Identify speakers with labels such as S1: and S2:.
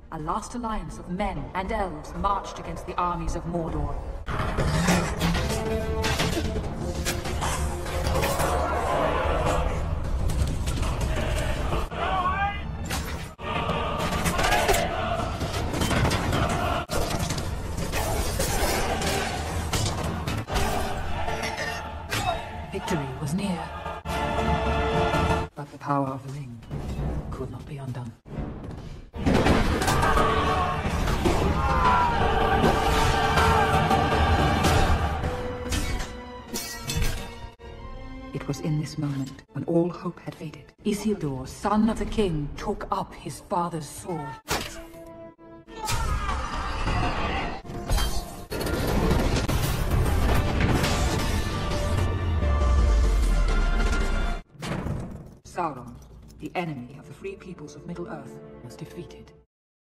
S1: a last alliance of men and elves marched against the armies of Mordor. Victory was near, but the power of the ring could not be undone. It was in this moment, when all hope had faded, Isildur, son of the king, took up his father's sword. Sauron, the enemy of the free peoples of Middle-earth, was defeated.